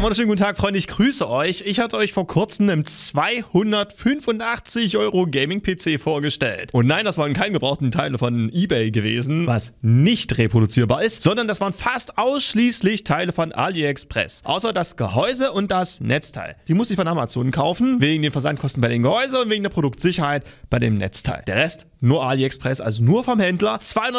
wunderschönen guten Tag, Freunde, ich grüße euch. Ich hatte euch vor kurzem einen 285 € Gaming-PC vorgestellt. Und nein, das waren keine gebrauchten Teile von eBay gewesen, was nicht reproduzierbar ist, sondern das waren fast ausschließlich Teile von AliExpress. Außer das Gehäuse und das Netzteil. Die musste ich von Amazon kaufen, wegen den Versandkosten bei den Gehäuse und wegen der Produktsicherheit bei dem Netzteil. Der Rest nur AliExpress, also nur vom Händler,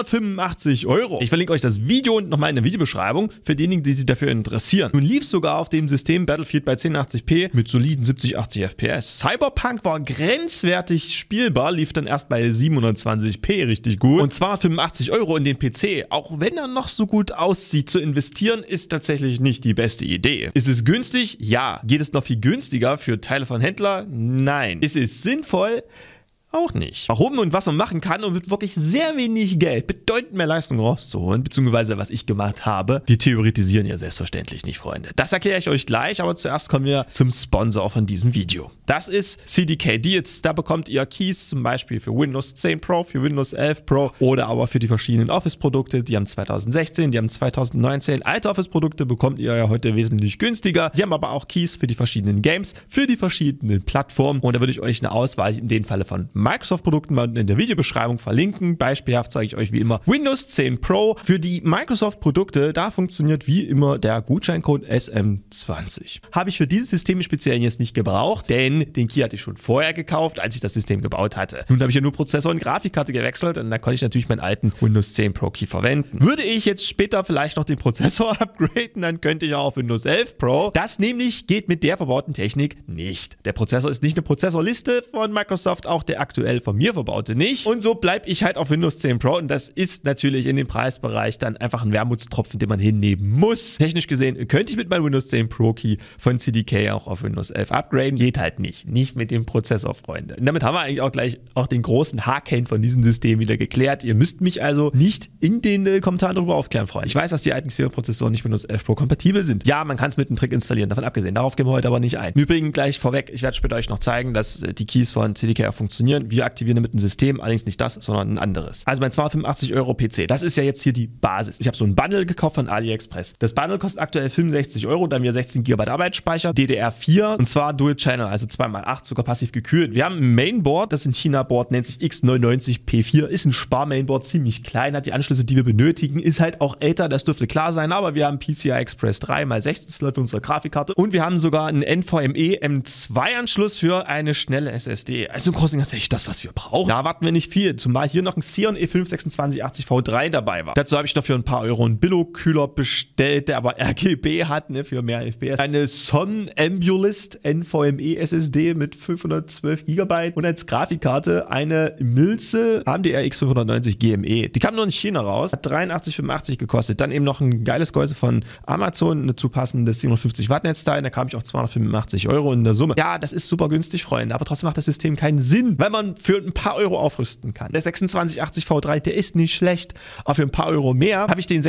285 €. Ich verlinke euch das Video und nochmal in der Videobeschreibung für diejenigen, die sich dafür interessieren. Nun lief sogar auf dem System Battlefield bei 1080p mit soliden 70-80 FPS. Cyberpunk war grenzwertig spielbar, lief dann erst bei 720p richtig gut. Und 285 € in den PC, auch wenn er noch so gut aussieht, zu investieren, ist tatsächlich nicht die beste Idee. Ist es günstig? Ja. Geht es noch viel günstiger für Teile von Händlern? Nein. Ist es sinnvoll? Auch nicht. Warum und was man machen kann, um mit wirklich sehr wenig Geld bedeutend mehr Leistung rauszuholen, beziehungsweise was ich gemacht habe, wir theoretisieren ja selbstverständlich nicht, Freunde. Das erkläre ich euch gleich, aber zuerst kommen wir zum Sponsor von diesem Video. Das ist CDK Deals. Da bekommt ihr Keys zum Beispiel für Windows 10 Pro, für Windows 11 Pro oder aber für die verschiedenen Office-Produkte. Die haben 2016, die haben 2019. Alte Office-Produkte bekommt ihr ja heute wesentlich günstiger. Die haben aber auch Keys für die verschiedenen Games, für die verschiedenen Plattformen. Und da würde ich euch eine Auswahl in dem Falle von Microsoft-Produkten mal in der Videobeschreibung verlinken. Beispielhaft zeige ich euch wie immer Windows 10 Pro. Für die Microsoft-Produkte, da funktioniert wie immer der Gutscheincode SM20. Habe ich für dieses System speziell jetzt nicht gebraucht, denn den Key hatte ich schon vorher gekauft, als ich das System gebaut hatte. Nun habe ich ja nur Prozessor und Grafikkarte gewechselt und da konnte ich natürlich meinen alten Windows 10 Pro Key verwenden. Würde ich jetzt später vielleicht noch den Prozessor upgraden, dann könnte ich auch auf Windows 11 Pro. Das nämlich geht mit der verbauten Technik nicht. Der Prozessor ist nicht eine Prozessorliste von Microsoft, auch der aktuell von mir verbaute nicht. Und so bleibe ich halt auf Windows 10 Pro und das ist natürlich in dem Preisbereich dann einfach ein Wermutstropfen, den man hinnehmen muss. Technisch gesehen könnte ich mit meinem Windows 10 Pro Key von CDK auch auf Windows 11 upgraden. Geht halt nicht. Nicht mit dem Prozessor, Freunde. Und damit haben wir eigentlich auch gleich auch den großen Haken von diesem System wieder geklärt. Ihr müsst mich also nicht in den Kommentaren darüber aufklären, Freunde. Ich weiß, dass die alten Xeon-Prozessoren nicht Windows 11 Pro kompatibel sind. Ja, man kann es mit einem Trick installieren, davon abgesehen. Darauf gehen wir heute aber nicht ein. Im Übrigen gleich vorweg, ich werde später euch noch zeigen, dass die Keys von CDK auch funktionieren. Wir aktivieren damit ein System, allerdings nicht das, sondern ein anderes. Also mein 285 € PC, das ist ja jetzt hier die Basis. Ich habe so ein Bundle gekauft von AliExpress. Das Bundle kostet aktuell 65 €, da haben wir 16 GB Arbeitsspeicher, DDR4 und zwar Dual Channel, also 2x8, sogar passiv gekühlt. Wir haben ein Mainboard, das ist ein China-Board, nennt sich X99P4, ist ein Spar-Mainboard, ziemlich klein, hat die Anschlüsse, die wir benötigen, ist halt auch älter, das dürfte klar sein, aber wir haben PCI Express 3x16 Slot für unsere Grafikkarte und wir haben sogar einen NVMe M2 Anschluss für eine schnelle SSD. Also im Großen und Ganzen das, was wir brauchen. Da warten wir nicht viel, zumal hier noch ein Xeon E5 2680 V3 dabei war. Dazu habe ich noch für ein paar Euro einen Billo-Kühler bestellt, der aber RGB hat, ne, für mehr FPS. Eine Somnambulist NVMe SSD mit 512 GB und als Grafikkarte eine Milze AMD-RX 590 GME. Die kam nur in China raus, hat 83,85 gekostet. Dann eben noch ein geiles Gehäuse von Amazon, eine zu passende 750 Watt Netzteil, da kam ich auf 285 € in der Summe. Ja, das ist super günstig, Freunde, aber trotzdem macht das System keinen Sinn, weil man für ein paar Euro aufrüsten kann. Der 2680 V3, der ist nicht schlecht, aber für ein paar Euro mehr habe ich den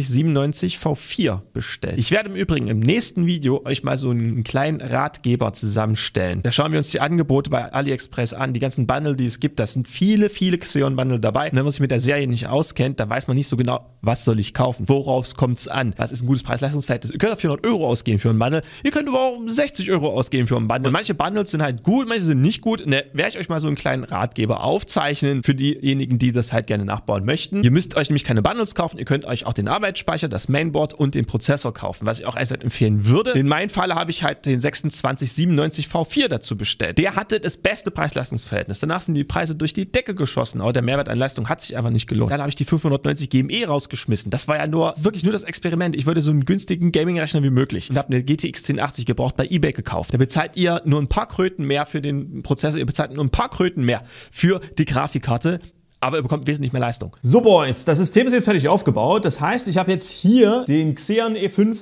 2697 V4 bestellt. Ich werde im Übrigen im nächsten Video euch mal so einen kleinen Ratgeber zusammenstellen. Da schauen wir uns die Angebote bei AliExpress an, die ganzen Bundle, die es gibt. Das sind viele Xeon-Bundle dabei. Und wenn man sich mit der Serie nicht auskennt, dann weiß man nicht so genau, was soll ich kaufen, worauf kommt es an, was ist ein gutes Preis-Leistungs-Verhältnis. Ihr könnt auch 400 € ausgeben für einen Bundle, ihr könnt aber auch 60 € ausgeben für einen Bundle. Und manche Bundles sind halt gut, manche sind nicht gut. Und da werde ich euch mal so einen kleinen Ratgeber aufzeichnen für diejenigen, die das halt gerne nachbauen möchten. Ihr müsst euch nämlich keine Bundles kaufen, ihr könnt euch auch den Arbeitsspeicher, das Mainboard und den Prozessor kaufen, was ich auch erst empfehlen würde. In meinem Fall habe ich halt den 2697 V4 dazu bestellt. Der hatte das beste Preis-Leistungs-Verhältnis. Danach sind die Preise durch die Decke geschossen, aber der Mehrwert an Leistung hat sich einfach nicht gelohnt. Dann habe ich die 590 GME rausgeschmissen. Das war ja wirklich nur das Experiment. Ich wollte so einen günstigen Gaming-Rechner wie möglich und habe eine GTX 1080 gebraucht bei eBay gekauft. Da bezahlt ihr nur ein paar Kröten mehr für den Prozessor, ihr bezahlt nur ein paar Kröten mehr für die Grafikkarte. Aber ihr bekommt wesentlich mehr Leistung. So Boys, das System ist jetzt fertig aufgebaut. Das heißt, ich habe jetzt hier den Xeon E5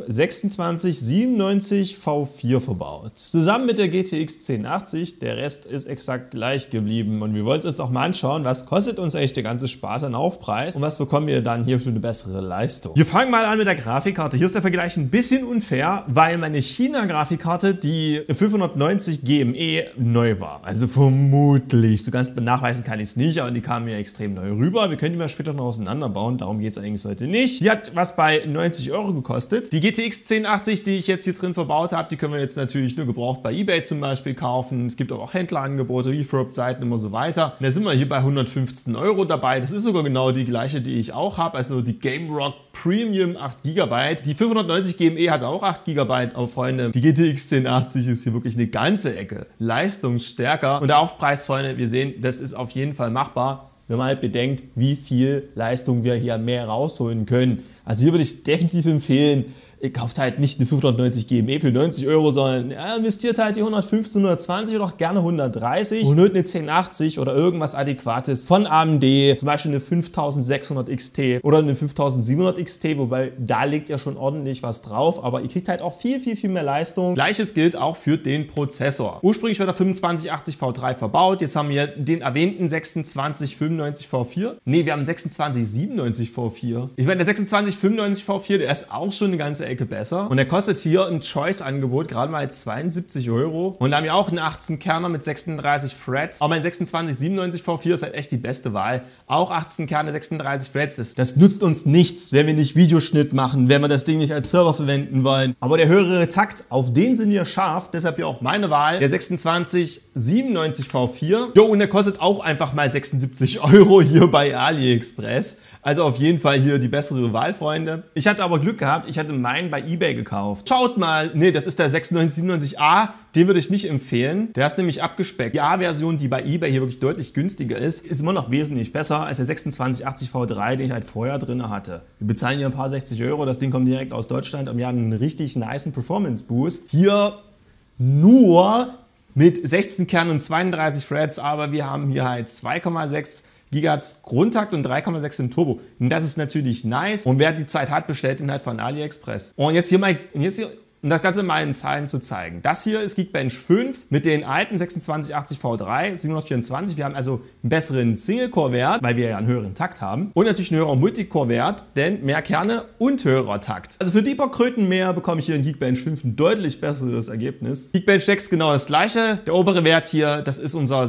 2697 V4 verbaut. Zusammen mit der GTX 1080. Der Rest ist exakt gleich geblieben. Und wir wollen uns auch mal anschauen, was kostet uns eigentlich der ganze Spaß an Aufpreis und was bekommen wir dann hier für eine bessere Leistung. Wir fangen mal an mit der Grafikkarte. Hier ist der Vergleich ein bisschen unfair, weil meine China-Grafikkarte, die 590 GME, neu war. Also vermutlich. So ganz nachweisen kann ich es nicht, aber die kam mir extrem neu rüber. Wir können die mal später noch auseinanderbauen, darum geht es eigentlich heute nicht. Die hat was bei 90 € gekostet. Die GTX 1080, die ich jetzt hier drin verbaut habe, die können wir jetzt natürlich nur gebraucht bei eBay zum Beispiel kaufen. Es gibt auch Händlerangebote, Refurb-Seiten und so weiter. Und da sind wir hier bei 115 € dabei. Das ist sogar genau die gleiche, die ich auch habe, also die GameRock Premium 8 GB. Die 590 GME hat auch 8 GB, aber Freunde, die GTX 1080 ist hier wirklich eine ganze Ecke leistungsstärker. Und der Aufpreis, Freunde, wir sehen, das ist auf jeden Fall machbar, wenn man halt bedenkt, wie viel Leistung wir hier mehr rausholen können. Also hier würde ich definitiv empfehlen, ihr kauft halt nicht eine 590 GME für 90 €, sondern investiert halt die 115, 120 oder auch gerne 130 und holt eine 1080 oder irgendwas Adäquates von AMD, zum Beispiel eine 5600 XT oder eine 5700 XT, wobei da liegt ja schon ordentlich was drauf, aber ihr kriegt halt auch viel mehr Leistung. Gleiches gilt auch für den Prozessor. Ursprünglich war der 2580 V3 verbaut, jetzt haben wir den erwähnten 2695 V4. Ne, wir haben 2697 V4. Ich meine, der 2695 V4, der ist auch schon eine ganze Ecke besser. Und der kostet hier im Choice-Angebot gerade mal 72 €. Und da haben wir auch einen 18-Kerner mit 36 Threads. Aber mein 2697 V4 ist halt echt die beste Wahl. Auch 18 Kerne, 36 Threads. Das nutzt uns nichts, wenn wir nicht Videoschnitt machen, wenn wir das Ding nicht als Server verwenden wollen. Aber der höhere Takt, auf den sind wir scharf. Deshalb hier auch meine Wahl, der 2697 V4. Jo, und der kostet auch einfach mal 76 € hier bei AliExpress. Also auf jeden Fall hier die bessere Wahl, Freunde. Ich hatte aber Glück gehabt, ich hatte meinen bei eBay gekauft. Schaut mal, nee, das ist der 9697A, den würde ich nicht empfehlen. Der ist nämlich abgespeckt. Die A-Version, die bei eBay hier wirklich deutlich günstiger ist immer noch wesentlich besser als der 2680 V3, den ich halt vorher drin hatte. Wir bezahlen hier ein paar 60 €, das Ding kommt direkt aus Deutschland und wir haben einen richtig nicen Performance-Boost. Hier nur mit 16 Kernen und 32 Threads, aber wir haben hier halt 2,6 GHz Grundtakt und 3,6 im Turbo. Und das ist natürlich nice. Und wer die Zeit hat, bestellt ihn halt von AliExpress. Und jetzt hier mal, um das Ganze mal in Zahlen zu zeigen. Das hier ist Geekbench 5 mit den alten 2680 V3, 724. Wir haben also einen besseren Single-Core-Wert, weil wir ja einen höheren Takt haben. Und natürlich einen höheren Multicore-Wert, denn mehr Kerne und höherer Takt. Also für die paar Kröten mehr bekomme ich hier in Geekbench 5 ein deutlich besseres Ergebnis. Geekbench 6 genau das gleiche. Der obere Wert hier, das ist unser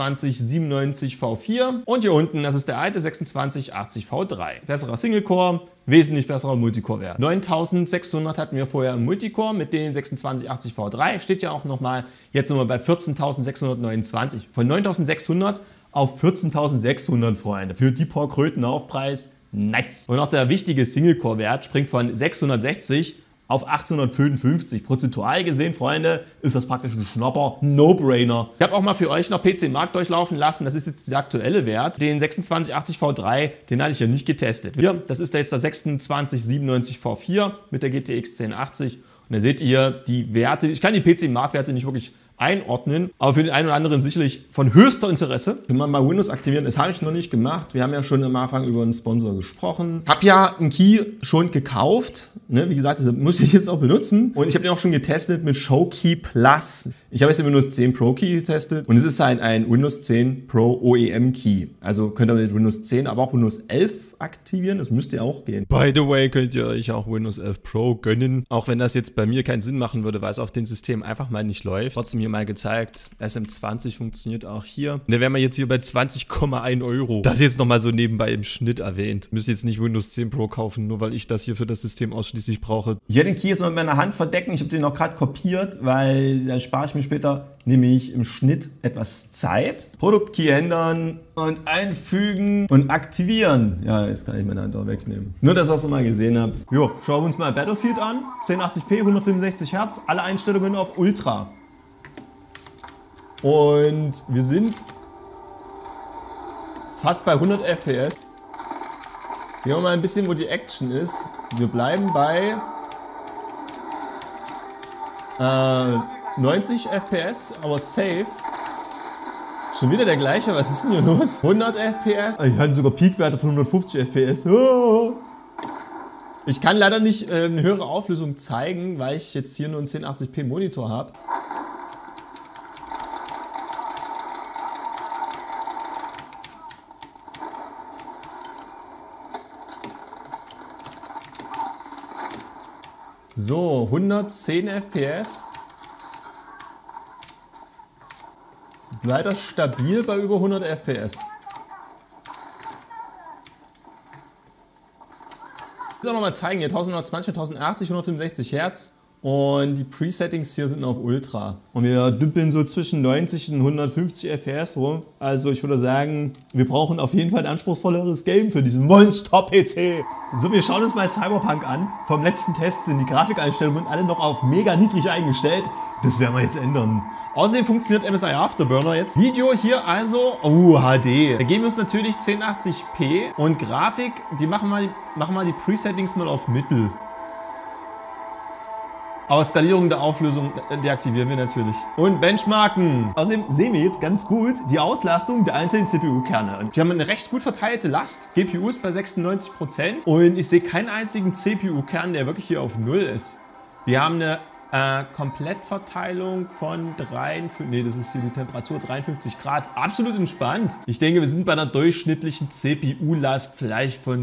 2697 V4. Und hier unten, das ist der alte 2680 V3. Besserer Single-Core, wesentlich besserer Multicore-Wert. 9600 hatten wir vorher im Multicore mit den 2680 V3. Steht ja auch nochmal, jetzt sind wir bei 14.629. Von 9600 auf 14.600, Freunde. Für die paar Kröten Aufpreis, nice. Und auch der wichtige Single-Core-Wert springt von 660 auf 855. Prozentual gesehen, Freunde, ist das praktisch ein Schnapper, No-Brainer. Ich habe auch mal für euch noch PC Markt durchlaufen lassen. Das ist jetzt der aktuelle Wert. Den 2680 V3, den hatte ich ja nicht getestet. Hier, das ist jetzt der 2697 V4 mit der GTX 1080. Und da seht ihr die Werte. Ich kann die PC Marktwerte nicht wirklich einordnen, aber für den einen oder anderen sicherlich von höchster Interesse. Wenn man mal Windows aktivieren, das habe ich noch nicht gemacht. Wir haben ja schon am Anfang über einen Sponsor gesprochen. Habe ja einen Key schon gekauft. Ne? Wie gesagt, das muss ich jetzt auch benutzen. Und ich habe den auch schon getestet mit ShowKey Plus. Ich habe jetzt den Windows 10 Pro Key getestet und es ist halt ein Windows 10 Pro OEM Key. Also könnt ihr mit Windows 10, aber auch Windows 11 aktivieren. Das müsste ja auch gehen. By the way, könnt ihr euch auch Windows 11 Pro gönnen. Auch wenn das jetzt bei mir keinen Sinn machen würde, weil es auf dem System einfach mal nicht läuft. Trotzdem hier mal gezeigt, SM20 funktioniert auch hier. Und da wären wir jetzt hier bei 20,1 €. Das jetzt nochmal so nebenbei im Schnitt erwähnt. Müsst jetzt nicht Windows 10 Pro kaufen, nur weil ich das hier für das System ausschließlich brauche. Ich werde den Key jetzt mal mit meiner Hand verdecken. Ich habe den auch gerade kopiert, weil dann spare ich mir später nämlich im Schnitt etwas Zeit. Produktkey ändern und einfügen und aktivieren. Ja, jetzt kann ich meine Hand auch wegnehmen. Nur, dass ihr es mal gesehen habt. Jo, schauen wir uns mal Battlefield an. 1080p, 165 Hertz, alle Einstellungen auf Ultra. Und wir sind fast bei 100 FPS. Gehen wir mal ein bisschen, wo die Action ist. Wir bleiben bei 90 FPS, aber safe. Schon wieder der gleiche, was ist denn hier los? 100 FPS? Ich hatte sogar Peakwerte von 150 FPS. Oh. Ich kann leider nicht eine höhere Auflösung zeigen, weil ich jetzt hier nur einen 1080p Monitor habe. So, 110 FPS. Weiter stabil bei über 100 FPS. Ich will auch nochmal zeigen, hier 1120, 1080, 165 Hertz. Und die Presettings hier sind auf Ultra. Und wir dümpeln so zwischen 90 und 150 FPS rum. Also ich würde sagen, wir brauchen auf jeden Fall ein anspruchsvolleres Game für diesen Monster-PC. So, wir schauen uns mal Cyberpunk an. Vom letzten Test sind die Grafikeinstellungen alle noch auf mega niedrig eingestellt. Das werden wir jetzt ändern. Außerdem funktioniert MSI Afterburner jetzt. Video hier also, HD. Da geben wir uns natürlich 1080p und Grafik, die machen mal die Presettings mal auf Mittel. Aber Skalierung der Auflösung deaktivieren wir natürlich. Und Benchmarken. Außerdem sehen wir jetzt ganz gut die Auslastung der einzelnen CPU-Kerne. Die haben eine recht gut verteilte Last. GPU ist bei 96% und ich sehe keinen einzigen CPU-Kern, der wirklich hier auf 0 ist. Wir haben eine Komplettverteilung von 53, nee, das ist hier die Temperatur, 53 Grad. Absolut entspannt. Ich denke, wir sind bei einer durchschnittlichen CPU-Last vielleicht von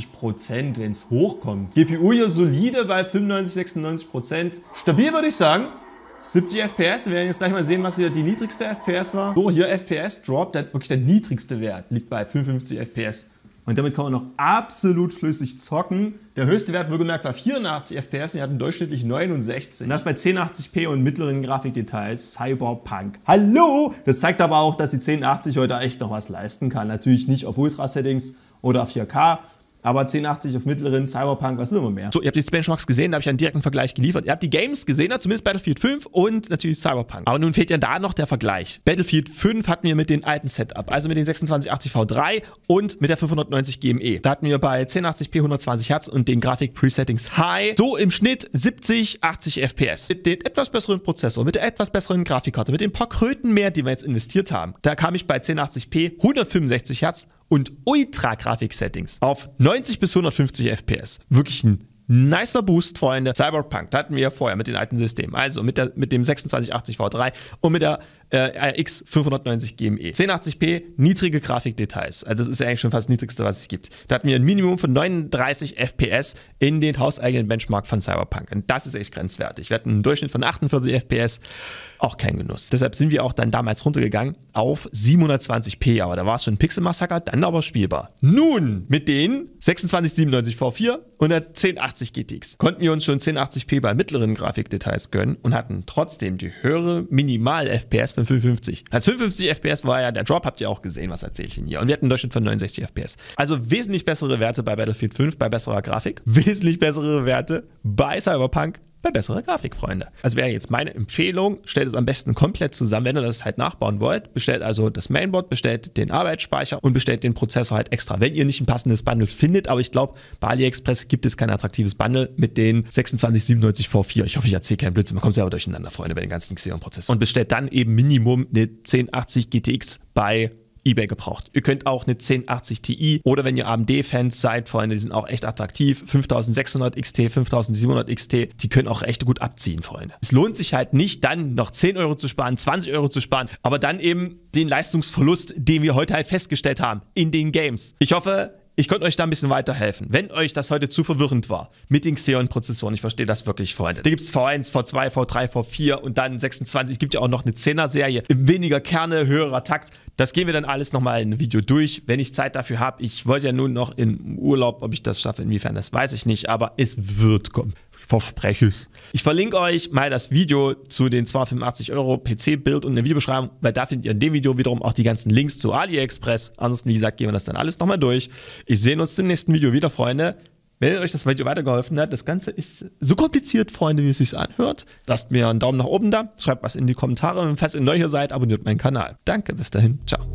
40%, wenn es hochkommt. GPU hier solide bei 95, 96%. Stabil würde ich sagen. 70 FPS, wir werden jetzt gleich mal sehen, was hier die niedrigste FPS war. So, hier FPS-Drop, wirklich der niedrigste Wert, liegt bei 55 FPS. Und damit kann man noch absolut flüssig zocken. Der höchste Wert wohlgemerkt bei 84 FPS und wir hatten durchschnittlich 69. Und das bei 1080p und mittleren Grafikdetails. Cyberpunk. Hallo! Das zeigt aber auch, dass die 1080 heute echt noch was leisten kann. Natürlich nicht auf Ultra-Settings oder 4K. Aber 1080 auf mittleren, Cyberpunk, was will man mehr? So, ihr habt die Benchmarks gesehen, da habe ich einen direkten Vergleich geliefert. Ihr habt die Games gesehen, zumindest Battlefield 5 und natürlich Cyberpunk. Aber nun fehlt ja da noch der Vergleich. Battlefield 5 hatten wir mit den alten Setup, also mit den 2680 V3 und mit der 590 GME. Da hatten wir bei 1080p 120 Hertz und den Grafik-Presettings High so im Schnitt 70, 80 FPS. Mit dem etwas besseren Prozessor, mit der etwas besseren Grafikkarte, mit den paar Kröten mehr, die wir jetzt investiert haben. Da kam ich bei 1080p 165 Hertz und Ultra-Grafik-Settings auf 90 bis 150 FPS. Wirklich ein nicer Boost, Freunde. Cyberpunk, da hatten wir ja vorher mit den alten Systemen. Also mit dem 2680 V3 und mit der RX 590 GME. 1080p, niedrige Grafikdetails. Also das ist ja eigentlich schon fast das niedrigste, was es gibt. Da hatten wir ein Minimum von 39 FPS in den hauseigenen Benchmark von Cyberpunk. Und das ist echt grenzwertig. Wir hatten einen Durchschnitt von 48 FPS. Auch kein Genuss. Deshalb sind wir auch dann damals runtergegangen auf 720p. Aber da war es schon ein Pixel-Massaker, dann aber spielbar. Nun, mit den 2697 V4 und der 1080 GTX konnten wir uns schon 1080p bei mittleren Grafikdetails gönnen und hatten trotzdem die höhere Minimal-FPS von 55. Als 55 FPS war ja der Drop, habt ihr auch gesehen, was erzähle ich Ihnen hier. Und wir hatten einen Durchschnitt von 69 FPS. Also wesentlich bessere Werte bei Battlefield 5, bei besserer Grafik. Wesentlich bessere Werte bei Cyberpunk, bei besserer Grafik, Freunde. Also wäre jetzt meine Empfehlung, stellt es am besten komplett zusammen, wenn ihr das halt nachbauen wollt. Bestellt also das Mainboard, bestellt den Arbeitsspeicher und bestellt den Prozessor halt extra, wenn ihr nicht ein passendes Bundle findet. Aber ich glaube, bei AliExpress gibt es kein attraktives Bundle mit den 2697 V4. Ich hoffe, ich erzähle keinen Blödsinn. Man kommt selber durcheinander, Freunde, bei den ganzen Xeon-Prozessoren. Und bestellt dann eben Minimum eine 1080 GTX bei eBay gebraucht. Ihr könnt auch eine 1080 Ti oder wenn ihr AMD-Fans seid, Freunde, die sind auch echt attraktiv. 5600 XT, 5700 XT, die können auch echt gut abziehen, Freunde. Es lohnt sich halt nicht, dann noch 10 Euro zu sparen, 20 Euro zu sparen, aber dann eben den Leistungsverlust, den wir heute halt festgestellt haben in den Games. Ich hoffe, ich konnte euch da ein bisschen weiterhelfen. Wenn euch das heute zu verwirrend war mit den Xeon-Prozessoren, ich verstehe das wirklich, Freunde. Da gibt es V1, V2, V3, V4 und dann 26. Es gibt ja auch noch eine 10er-Serie. Weniger Kerne, höherer Takt. Das gehen wir dann alles nochmal in einem Video durch, wenn ich Zeit dafür habe. Ich wollte ja nun noch in Urlaub, ob ich das schaffe, inwiefern, das weiß ich nicht, aber es wird kommen. Ich verspreche es. Ich verlinke euch mal das Video zu den 285 Euro PC-Bild und eine Videobeschreibung, weil da findet ihr in dem Video wiederum auch die ganzen Links zu AliExpress. Ansonsten, wie gesagt, gehen wir das dann alles nochmal durch. Ich sehe uns im nächsten Video wieder, Freunde. Wenn euch das Video weitergeholfen hat, das Ganze ist so kompliziert, Freunde, wie es sich anhört. Lasst mir einen Daumen nach oben da, schreibt was in die Kommentare und falls ihr neu hier seid, abonniert meinen Kanal. Danke, bis dahin, ciao.